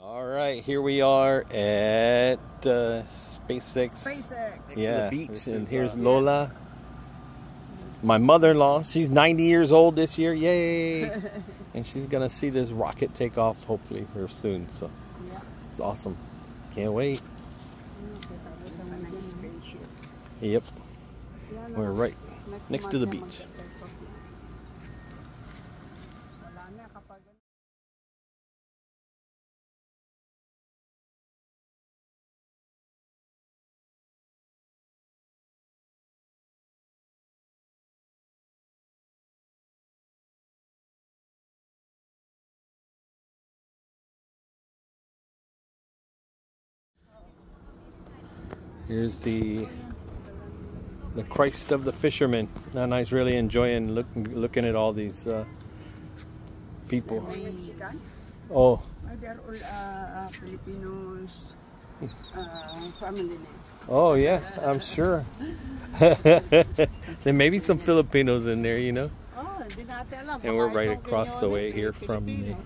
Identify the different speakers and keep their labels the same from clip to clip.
Speaker 1: All right, here we are at SpaceX. Yeah,
Speaker 2: the beach.
Speaker 1: and here's Lola, my mother-in-law. She's 90 years old this year. Yay! And she's gonna see this rocket take off hopefully here soon. So it's awesome. Can't wait. Yep, we're right next to the beach. Here's the Christ of the fishermen. Nana's really enjoying looking at all these people. Oh.
Speaker 3: They're all Filipinos family.
Speaker 1: Oh yeah, I'm sure. There may be some Filipinos in there, you know. And we're right across the way here from the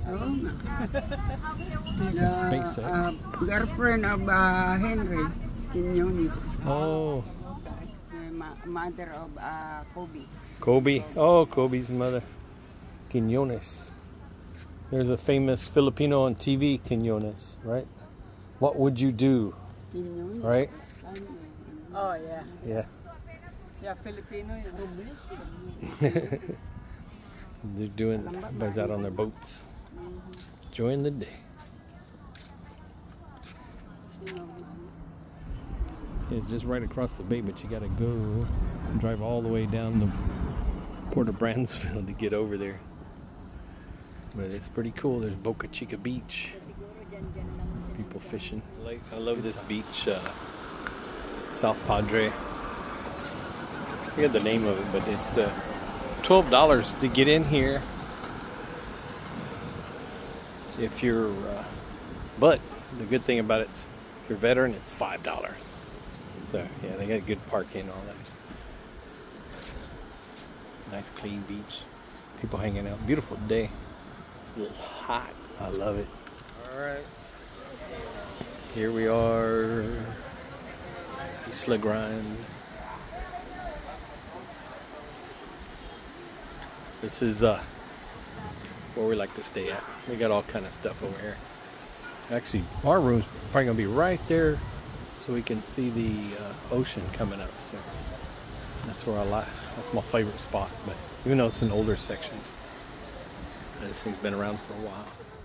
Speaker 1: SpaceX.
Speaker 3: Girlfriend of Henry Quinones.
Speaker 1: Oh.
Speaker 3: Mother of Kobe.
Speaker 1: Kobe. Oh, Kobe's mother. Quinones. There's a famous Filipino on TV, Quinones, right? What would you do?
Speaker 3: Quinones.
Speaker 1: Right?
Speaker 3: Oh yeah.
Speaker 1: Yeah.
Speaker 3: Yeah, Filipino.
Speaker 1: They're doing, everybody's out on their boats, enjoying the day. It's just right across the bay, but you gotta go and drive all the way down the Port of Bransfield to get over there. But it's pretty cool. There's Boca Chica Beach. People fishing. I love this beach, South Padre. I forget the name of it, but it's $12 to get in here. If you're, but the good thing about it is, if you're a veteran, it's $5. So yeah, they got good parking and all that. Nice clean beach. People hanging out. Beautiful day. A little hot. I love it. All right. Here we are. Isla Grande. This is where we like to stay at. We got all kind of stuff over here. Actually, our room's probably gonna be right there, so we can see the ocean coming up. So that's where that's my favorite spot. But even though it's an older section, this thing's been around for a while.